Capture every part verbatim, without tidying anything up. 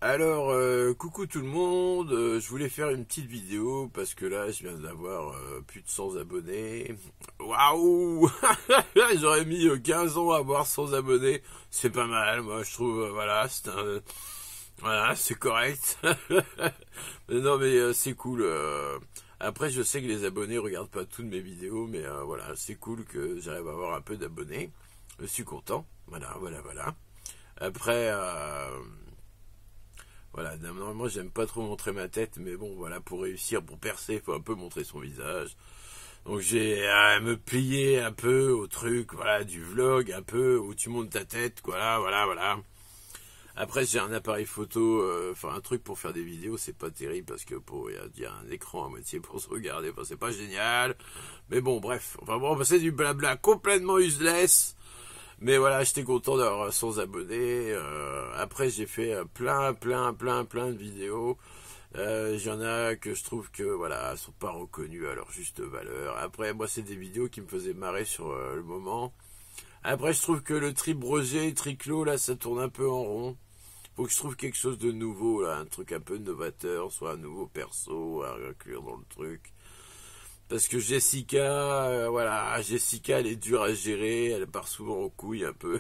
Alors, euh, coucou tout le monde, euh, je voulais faire une petite vidéo parce que là, je viens d'avoir euh, plus de cent abonnés. Waouh. J'aurais mis euh, quinze ans à avoir cent abonnés. C'est pas mal, moi, je trouve, euh, voilà, c'est un... Voilà, c'est correct. Mais non, mais euh, c'est cool. euh. Après, je sais que les abonnés regardent pas toutes mes vidéos, mais euh, voilà, c'est cool que j'arrive à avoir un peu d'abonnés. Je suis content. Voilà, voilà, voilà. Après... Euh... Voilà, normalement j'aime pas trop montrer ma tête, mais bon voilà, pour réussir, pour percer, il faut un peu montrer son visage. Donc j'ai à me plier un peu au truc, voilà, du vlog, un peu, où tu montes ta tête, voilà, voilà, voilà. Après j'ai un appareil photo, euh, enfin un truc pour faire des vidéos, c'est pas terrible, parce que pour il y, y a un écran à moitié pour se regarder, enfin c'est pas génial. Mais bon, bref, enfin bon, c'est du blabla complètement useless. Mais voilà, j'étais content d'avoir cent abonnés. Euh, après, j'ai fait plein, plein, plein, plein de vidéos. Euh, J'en a que je trouve que voilà, sont pas reconnues à leur juste valeur. Après, moi, c'est des vidéos qui me faisaient marrer sur euh, le moment. Après, je trouve que le tri brosé, triclo, là, ça tourne un peu en rond. Faut que je trouve quelque chose de nouveau, là, un truc un peu novateur, soit un nouveau perso à inclure dans le truc. Parce que Jessica, euh, voilà, Jessica, elle est dure à gérer, elle part souvent en couille un peu.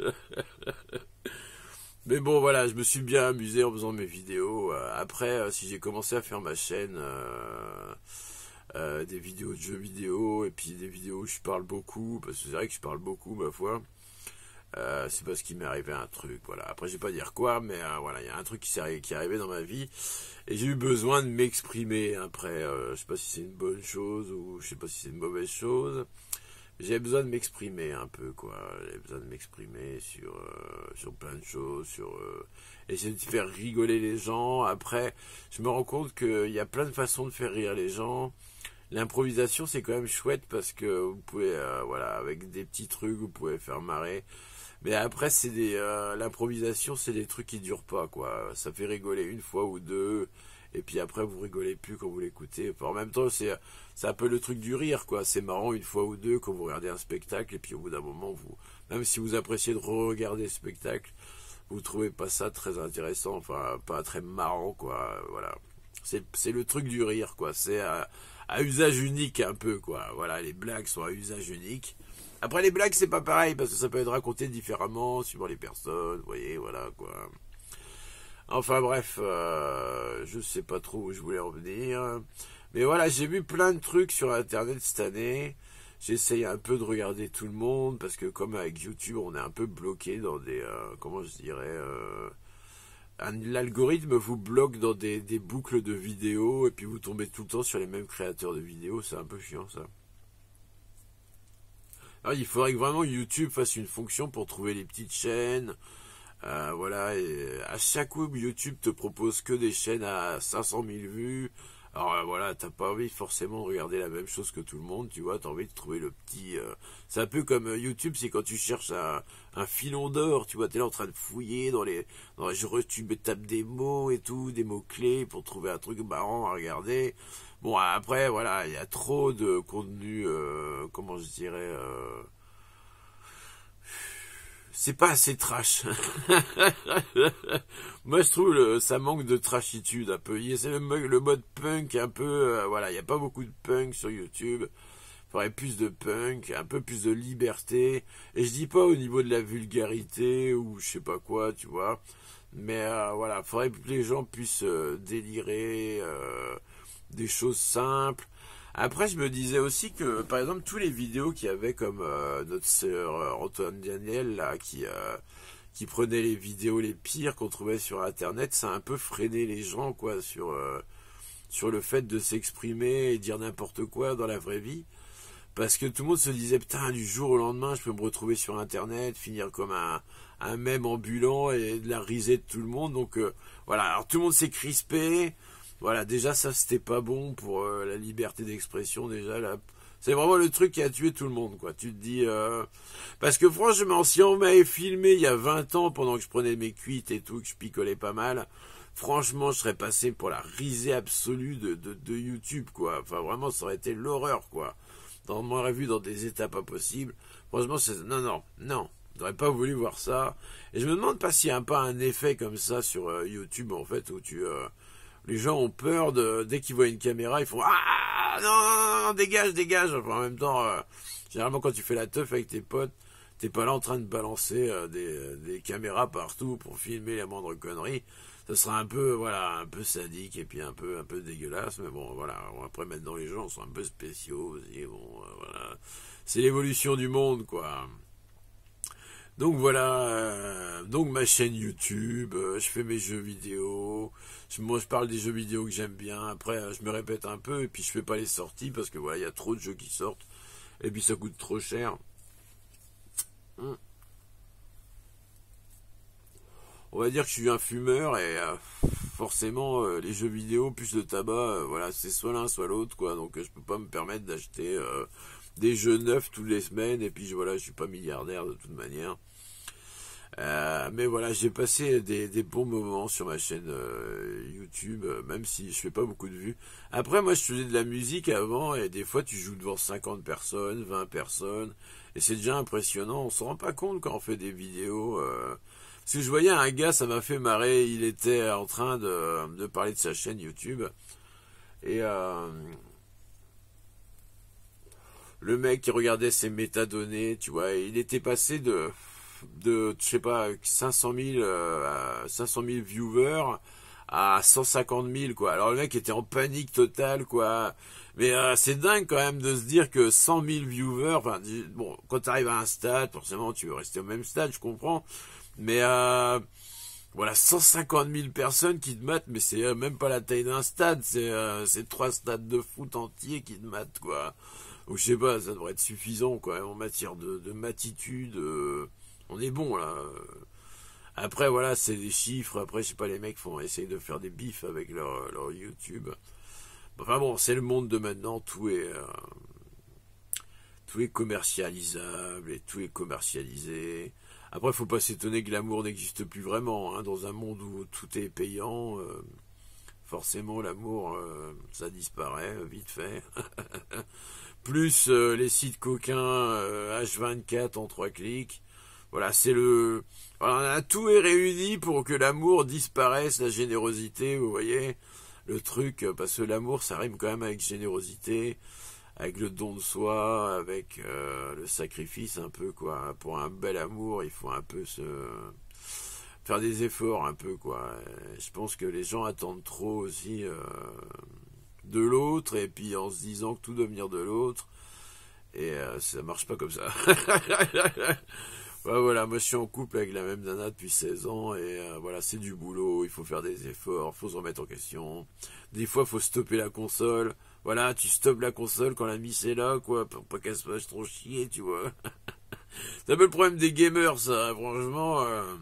Mais bon, voilà, je me suis bien amusé en faisant mes vidéos. Euh, Après, euh, si j'ai commencé à faire ma chaîne, euh, euh, des vidéos de jeux vidéo, et puis des vidéos où je parle beaucoup, parce que c'est vrai que je parle beaucoup, ma foi, euh, c'est parce qu'il m'est arrivé un truc, voilà. Après, je vais pas dire quoi, mais euh, voilà, il y a un truc qui, est, qui est arrivé dans ma vie, et j'ai eu besoin de m'exprimer. Après, euh, je sais pas si c'est une bonne chose, ou je sais pas si c'est une mauvaise chose. J'ai besoin de m'exprimer un peu, quoi. J'ai besoin de m'exprimer sur, euh, sur plein de choses, sur euh, essayer de faire rigoler les gens. Après, je me rends compte qu'il y a plein de façons de faire rire les gens. L'improvisation, c'est quand même chouette parce que vous pouvez, euh, voilà, avec des petits trucs, vous pouvez faire marrer. Mais après, c'est des, euh, l'improvisation, c'est des trucs qui durent pas, quoi. Ça fait rigoler une fois ou deux, et puis après, vous rigolez plus quand vous l'écoutez. Enfin, en même temps, c'est, c'est un peu le truc du rire, quoi. C'est marrant une fois ou deux quand vous regardez un spectacle, et puis au bout d'un moment, vous, même si vous appréciez de re-regarder le spectacle, vous trouvez pas ça très intéressant, enfin, pas très marrant, quoi. Voilà. C'est, c'est le truc du rire, quoi. C'est à, à usage unique, un peu, quoi. Voilà, les blagues sont à usage unique. Après, les blagues, c'est pas pareil, parce que ça peut être raconté différemment, suivant les personnes, vous voyez, voilà, quoi. Enfin, bref, euh, je sais pas trop où je voulais revenir. Mais voilà, j'ai vu plein de trucs sur Internet cette année. J'essaye un peu de regarder tout le monde, parce que comme avec YouTube, on est un peu bloqué dans des, euh, comment je dirais, euh, l'algorithme vous bloque dans des, des boucles de vidéos, et puis vous tombez tout le temps sur les mêmes créateurs de vidéos, c'est un peu chiant, ça. Alors, il faudrait que vraiment YouTube fasse une fonction pour trouver les petites chaînes. Euh, voilà, et à chaque coup, YouTube te propose que des chaînes à cinq cent mille vues. Alors euh, voilà, t'as pas envie forcément de regarder la même chose que tout le monde, tu vois, t'as envie de trouver le petit... Euh... C'est un peu comme euh, YouTube, c'est quand tu cherches un, un filon d'or, tu vois, t'es là en train de fouiller dans les... Dans les tu tapes des mots et tout, des mots-clés pour trouver un truc marrant à regarder. Bon, après, voilà, il y a trop de contenu, euh, comment je dirais... Euh... C'est pas assez trash. Moi, je trouve que ça manque de trashitude un peu. C'est le, le mode punk un peu... Euh, voilà, il n'y a pas beaucoup de punk sur YouTube. Il faudrait plus de punk, un peu plus de liberté. Et je dis pas au niveau de la vulgarité ou je sais pas quoi, tu vois. Mais euh, voilà, il faudrait que les gens puissent euh, délirer euh, des choses simples. Après, je me disais aussi que, par exemple, tous les vidéos qu'il y avait comme euh, notre sœur euh, Antoine Daniel, là, qui, euh, qui prenait les vidéos les pires qu'on trouvait sur Internet, ça a un peu freiné les gens, quoi, sur, euh, sur le fait de s'exprimer et dire n'importe quoi dans la vraie vie. Parce que tout le monde se disait, putain, du jour au lendemain, je peux me retrouver sur Internet, finir comme un, un mème ambulant et de la risée de tout le monde. Donc, euh, voilà, alors tout le monde s'est crispé. Voilà, déjà ça c'était pas bon pour euh, la liberté d'expression, déjà là. C'est vraiment le truc qui a tué tout le monde, quoi. Tu te dis... Euh... Parce que franchement, si on m'avait filmé il y a vingt ans, pendant que je prenais mes cuites et tout, que je picolais pas mal, franchement, je serais passé pour la risée absolue de, de, de YouTube, quoi. Enfin, vraiment, ça aurait été l'horreur, quoi. On m'aurait vu dans des états pas possibles. Franchement, c'est... Non, non, non. J'aurais pas voulu voir ça. Et je me demande pas s'il y a pas un effet comme ça sur euh, YouTube, en fait, où tu... Euh, les gens ont peur de... Dès qu'ils voient une caméra, ils font « Ah non, non, non, dégage, dégage !» Enfin, en même temps, euh, généralement, quand tu fais la teuf avec tes potes, t'es pas là en train de balancer euh, des, des caméras partout pour filmer la moindre connerie. Ça sera un peu, voilà, un peu sadique et puis un peu, un peu dégueulasse. Mais bon, voilà. Après, maintenant, les gens sont un peu spéciaux aussi. Bon, euh, voilà. C'est l'évolution du monde, quoi. Donc voilà, euh, donc ma chaîne YouTube, euh, je fais mes jeux vidéo, je, moi je parle des jeux vidéo que j'aime bien, après euh, je me répète un peu et puis je fais pas les sorties parce que voilà, il y a trop de jeux qui sortent et puis ça coûte trop cher. Hum. On va dire que je suis un fumeur et euh, forcément euh, les jeux vidéo plus le tabac, euh, voilà, c'est soit l'un soit l'autre quoi, donc euh, je peux pas me permettre d'acheter euh, des jeux neufs toutes les semaines et puis voilà, je suis pas milliardaire de toute manière. Euh, mais voilà, j'ai passé des, des bons moments sur ma chaîne euh, YouTube, euh, même si je fais pas beaucoup de vues. Après, moi, je faisais de la musique avant, et des fois, tu joues devant cinquante personnes, vingt personnes, et c'est déjà impressionnant. On se rend pas compte quand on fait des vidéos. Euh... Parce que je voyais un gars, ça m'a fait marrer, il était en train de, de parler de sa chaîne YouTube, et euh, le mec qui regardait ses métadonnées, tu vois, il était passé de... de, je sais pas, cinq cent mille, euh, cinq cent mille viewers à cent cinquante mille, quoi. Alors le mec était en panique totale, quoi. Mais euh, c'est dingue quand même de se dire que cent mille viewers, enfin, bon, quand tu arrives à un stade, forcément tu veux rester au même stade, je comprends. Mais euh, voilà, cent cinquante mille personnes qui te matent, mais c'est euh, même pas la taille d'un stade, c'est euh, c'est trois stades de foot entiers qui te matent, quoi. Ou je sais pas, ça devrait être suffisant, quoi, en matière de, de matitude. Euh, on est bon là. Après voilà, c'est des chiffres. Après je sais pas, les mecs font essayer de faire des bifs avec leur, leur YouTube. Enfin bon, c'est le monde de maintenant. Tout est euh, tout est commercialisable et tout est commercialisé. Après, faut pas s'étonner que l'amour n'existe plus vraiment hein, dans un monde où tout est payant. Euh, forcément, l'amour, euh, ça disparaît vite fait. Plus euh, les sites coquins euh, H vingt-quatre en trois clics. Voilà, c'est le... Voilà, tout est réuni pour que l'amour disparaisse, la générosité, vous voyez, le truc, parce que l'amour, ça rime quand même avec générosité, avec le don de soi, avec euh, le sacrifice un peu, quoi. Pour un bel amour, il faut un peu se... faire des efforts un peu, quoi. Je pense que les gens attendent trop aussi euh, de l'autre, et puis en se disant que tout doit venir de l'autre, et euh, ça marche pas comme ça. Ouais, voilà, moi je suis en couple avec la même nana depuis seize ans et euh, voilà, c'est du boulot, il faut faire des efforts, faut se remettre en question. Des fois, faut stopper la console. Voilà, tu stoppes la console quand la miss est là, quoi, pour pas qu'elle se fasse trop chier, tu vois. C'est un peu le problème des gamers, ça, hein, franchement. Euh...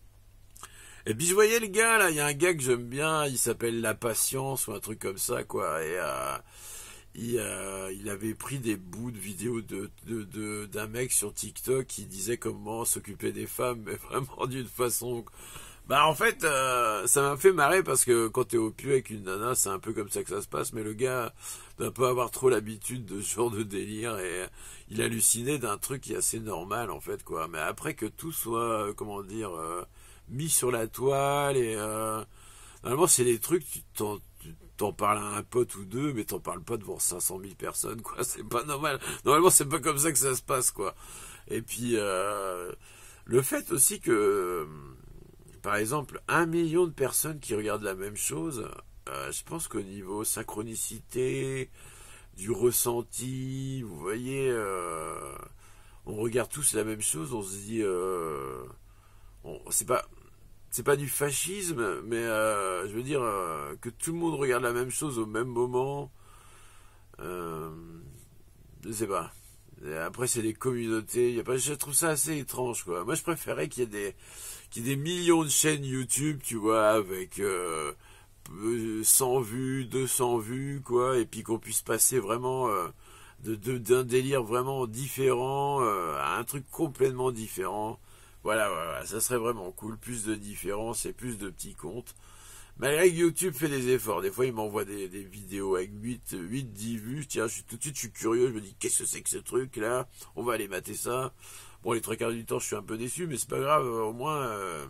Et puis je voyais le gars, là, il y a un gars que j'aime bien, il s'appelle La Patience ou un truc comme ça, quoi, et... Euh... Il, euh, il avait pris des bouts de vidéos de, de, de, d'un mec sur TikTok qui disait comment s'occuper des femmes, mais vraiment d'une façon... Bah en fait, euh, ça m'a fait marrer parce que quand t'es au pieu avec une nana, c'est un peu comme ça que ça se passe, mais le gars doit pas avoir trop l'habitude de ce genre de délire et il hallucinait d'un truc qui est assez normal en fait, quoi. Mais après que tout soit, euh, comment dire, euh, mis sur la toile et... Euh, normalement, c'est des trucs, tu t'en... T'en parles à un pote ou deux, mais t'en parles pas devant cinq cent mille personnes, quoi. C'est pas normal. Normalement, c'est pas comme ça que ça se passe, quoi. Et puis, euh, le fait aussi que, par exemple, un million de personnes qui regardent la même chose, euh, je pense qu'au niveau synchronicité, du ressenti, vous voyez, euh, on regarde tous la même chose, on se dit, euh, on, c'est pas... c'est pas du fascisme, mais euh, je veux dire euh, que tout le monde regarde la même chose au même moment. Euh, je sais pas. Et après, c'est des communautés. Y a pas, je trouve ça assez étrange, quoi. Moi, je préférais qu'il y ait des, qu'il y ait des millions de chaînes YouTube, tu vois, avec euh, cent vues, deux cents vues, quoi, et puis qu'on puisse passer vraiment euh, de, de, d'un délire vraiment différent euh, à un truc complètement différent. Voilà, voilà, ça serait vraiment cool, plus de différence et plus de petits comptes. Malgré que YouTube fait des efforts, des fois il m'envoie des, des vidéos avec huit, dix vues, tiens, je suis, tout de suite je suis curieux, je me dis qu'est-ce que c'est que ce truc là, on va aller mater ça. Bon, les trois quarts du temps, je suis un peu déçu, mais c'est pas grave, au moins... Euh,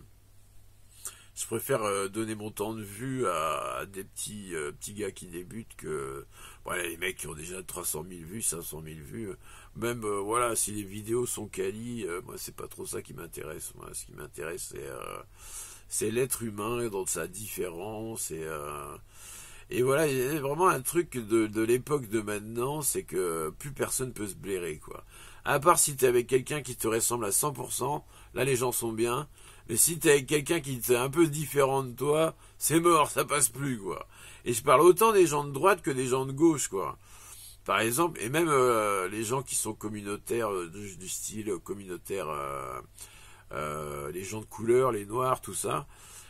je préfère euh, donner mon temps de vue à, à des petits, euh, petits gars qui débutent que voilà, les mecs qui ont déjà trois cent mille vues, cinq cent mille vues. Même euh, voilà, si les vidéos sont quali, euh, moi c'est pas trop ça qui m'intéresse. Moi, ce qui m'intéresse c'est euh, c'est l'être humain dans sa différence et euh, et voilà, il y a vraiment un truc de, de l'époque de maintenant, c'est que plus personne peut se blairer quoi. À part si t'es avec quelqu'un qui te ressemble à cent pour cent, là les gens sont bien. Mais si t'es avec quelqu'un qui est un peu différent de toi, c'est mort, ça passe plus, quoi. Et je parle autant des gens de droite que des gens de gauche, quoi. Par exemple, et même euh, les gens qui sont communautaires, euh, du, du style communautaire, euh, euh, les gens de couleur, les noirs, tout ça.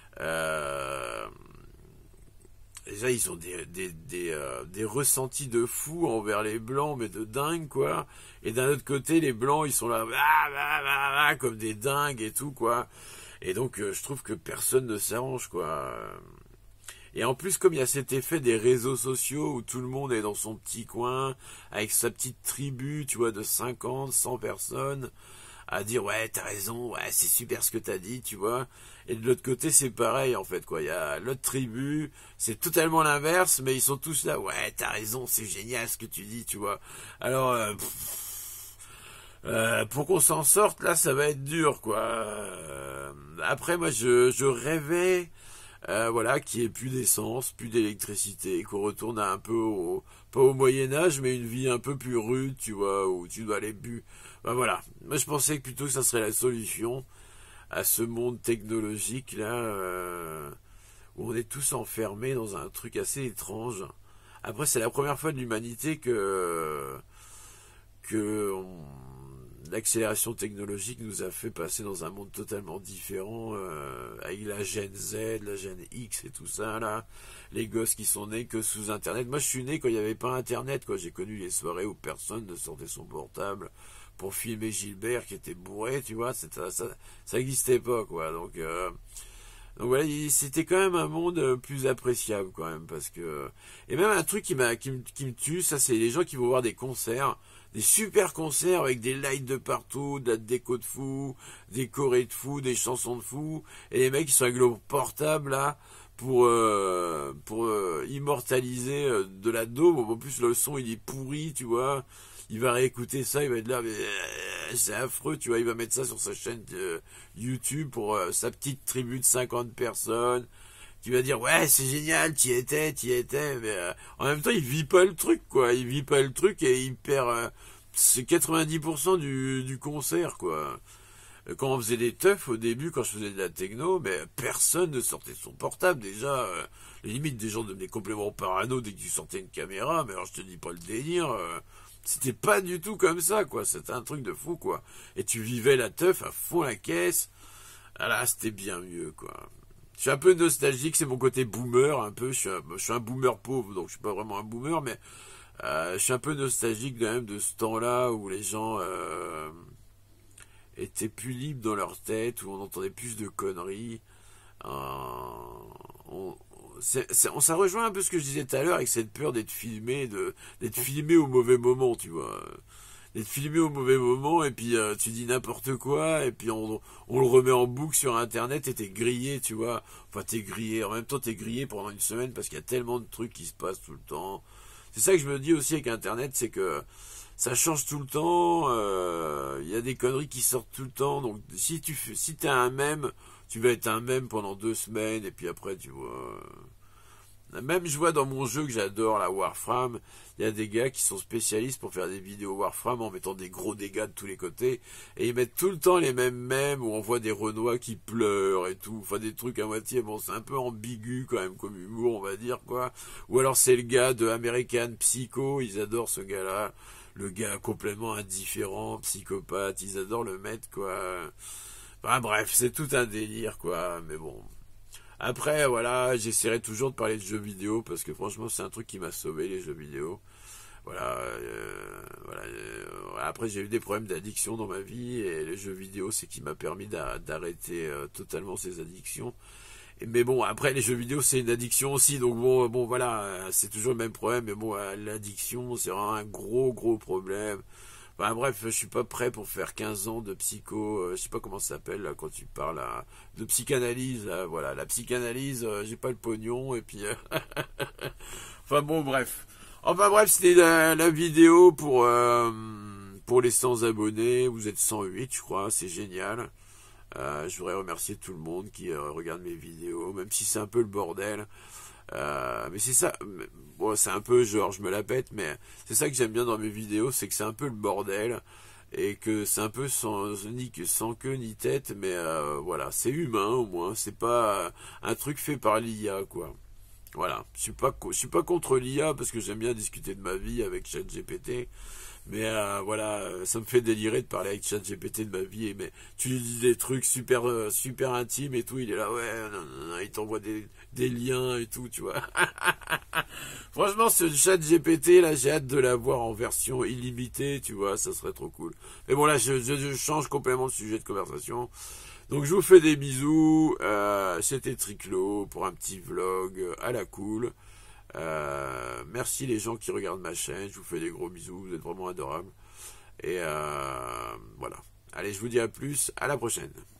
Euh, déjà, ils ont des, des, des, euh, des ressentis de fou envers les blancs, mais de dingue, quoi. Et d'un autre côté, les blancs, ils sont là, bah, bah, bah, bah, comme des dingues et tout, quoi. Et donc, euh, je trouve que personne ne s'arrange, quoi. Et en plus, comme il y a cet effet des réseaux sociaux où tout le monde est dans son petit coin, avec sa petite tribu, tu vois, de cinquante, cent personnes, à dire, ouais, t'as raison, ouais, c'est super ce que t'as dit, tu vois. Et de l'autre côté, c'est pareil, en fait, quoi. Il y a l'autre tribu, c'est totalement l'inverse, mais ils sont tous là, ouais, t'as raison, c'est génial ce que tu dis, tu vois. Alors, euh, pff, Euh, pour qu'on s'en sorte, là, ça va être dur, quoi. Euh, après, moi, je, je rêvais, euh, voilà, qu'il n'y ait plus d'essence, plus d'électricité, qu'on retourne à un peu au, pas au Moyen-Âge, mais une vie un peu plus rude, tu vois, où tu dois aller plus. Ben voilà. Moi, je pensais que plutôt que ça serait la solution à ce monde technologique, là, euh, où on est tous enfermés dans un truc assez étrange. Après, c'est la première fois de l'humanité que, que, on, l'accélération technologique nous a fait passer dans un monde totalement différent, euh, avec la gène Z, la gène X et tout ça, là. Les gosses qui sont nés que sous Internet. Moi, je suis né quand il n'y avait pas Internet, quoi. J'ai connu les soirées où personne ne sortait son portable pour filmer Gilbert qui était bourré, tu vois. Ça, ça, ça n'existait pas, quoi. Donc, euh, donc voilà, c'était quand même un monde plus appréciable, quand même, parce que... Et même un truc qui, m'a, qui, me, qui me tue, ça, c'est les gens qui vont voir des concerts, des super concerts avec des lights de partout, de la déco de fou, des chorés de fou, des chansons de fou, et les mecs qui sont avec le portable là pour euh, pour euh, immortaliser euh, de la daube. En plus le son il est pourri, tu vois. Il va réécouter ça, il va être là, mais euh, c'est affreux, tu vois. Il va mettre ça sur sa chaîne euh, YouTube pour euh, sa petite tribu de cinquante personnes. Qui va dire ouais c'est génial, t'y étais, t'y étais, mais euh, en même temps il vit pas le truc quoi, il vit pas le truc et il perd euh, c'est quatre-vingt-dix pour cent du, du concert quoi. Quand on faisait des teufs au début, quand je faisais de la techno, mais personne ne sortait de son portable déjà. Euh, les limites des gens devenaient complètement parano dès que tu sortais une caméra, mais alors je te dis pas le délire. Euh, c'était pas du tout comme ça quoi, c'était un truc de fou quoi. Et tu vivais la teuf à fond la caisse. Ah là c'était bien mieux quoi. Je suis un peu nostalgique, c'est mon côté boomer, un peu. Je suis un, je suis un boomer pauvre, donc je suis pas vraiment un boomer, mais euh, je suis un peu nostalgique quand même de ce temps-là où les gens euh, étaient plus libres dans leur tête, où on entendait plus de conneries. Euh, on, c'est, c'est, on, ça rejoint un peu ce que je disais tout à l'heure avec cette peur d'être filmé, de, d'être filmé au mauvais moment, tu vois. D'être filmé au mauvais moment et puis euh, tu dis n'importe quoi et puis on, on le remet en boucle sur internet et t'es grillé tu vois, enfin t'es grillé, en même temps t'es grillé pendant une semaine parce qu'il y a tellement de trucs qui se passent tout le temps. C'est ça que je me dis aussi avec internet, c'est que ça change tout le temps, il euh, y a des conneries qui sortent tout le temps, donc si tu fais, si t'es un mème, tu vas être un mème pendant deux semaines et puis après tu vois... Même je vois dans mon jeu que j'adore, la Warframe, il y a des gars qui sont spécialistes pour faire des vidéos Warframe en mettant des gros dégâts de tous les côtés. Et ils mettent tout le temps les mêmes mèmes où on voit des Renois qui pleurent et tout. Enfin des trucs à moitié, bon c'est un peu ambigu quand même comme humour on va dire quoi. Ou alors c'est le gars de American Psycho, ils adorent ce gars-là. Le gars complètement indifférent, psychopathe, ils adorent le mettre quoi. Enfin bref, c'est tout un délire quoi, mais bon... Après, voilà, j'essaierai toujours de parler de jeux vidéo parce que franchement, c'est un truc qui m'a sauvé les jeux vidéo. Voilà, euh, voilà. Euh, après, j'ai eu des problèmes d'addiction dans ma vie et les jeux vidéo, c'est qui m'a permis d'arrêter euh, totalement ces addictions. Et, mais bon, après, les jeux vidéo, c'est une addiction aussi, donc bon, bon, voilà, c'est toujours le même problème. Mais bon, l'addiction, c'est vraiment un gros, gros problème. Enfin bref, je suis pas prêt pour faire quinze ans de psycho, euh, je sais pas comment ça s'appelle là, quand tu parles là, de psychanalyse, là, voilà, la psychanalyse, euh, j'ai pas le pognon, et puis... euh, enfin bon, bref. Enfin bref, c'était la, la vidéo pour, euh, pour les cent abonnés, vous êtes cent huit je crois, c'est génial. Euh, je voudrais remercier tout le monde qui euh, regarde mes vidéos, même si c'est un peu le bordel. Euh, mais c'est ça, bon, c'est un peu genre je me la pète, mais c'est ça que j'aime bien dans mes vidéos, c'est que c'est un peu le bordel et que c'est un peu sans, ni, sans queue ni tête, mais euh, voilà, c'est humain au moins, c'est pas euh, un truc fait par l'I A quoi. Voilà, je suis pas je suis pas contre l'I A parce que j'aime bien discuter de ma vie avec ChatGPT. Mais euh, voilà, ça me fait délirer de parler avec ChatGPT de ma vie. Mais tu lui dis des trucs super euh, super intimes et tout, il est là, ouais, non, non, non, il t'envoie des, des liens et tout, tu vois. Franchement, ce ChatGPT là, j'ai hâte de l'avoir en version illimitée, tu vois, ça serait trop cool. Mais bon là, je, je, je change complètement de sujet de conversation. Donc je vous fais des bisous. Euh, C'était Triclo pour un petit vlog à la cool. Euh, merci les gens qui regardent ma chaîne, je vous fais des gros bisous, vous êtes vraiment adorables. Et euh, voilà. Allez, je vous dis à plus, à la prochaine.